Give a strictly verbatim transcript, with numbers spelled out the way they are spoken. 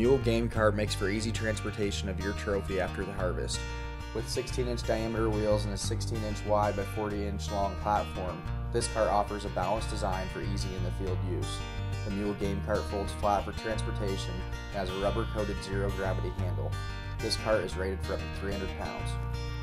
Mule game cart makes for easy transportation of your trophy after the harvest. With sixteen inch diameter wheels and a sixteen inch wide by forty inch long platform, this cart offers a balanced design for easy in the field use. The Mule game cart folds flat for transportation and has a rubber coated zero gravity handle. This cart is rated for up to three hundred pounds.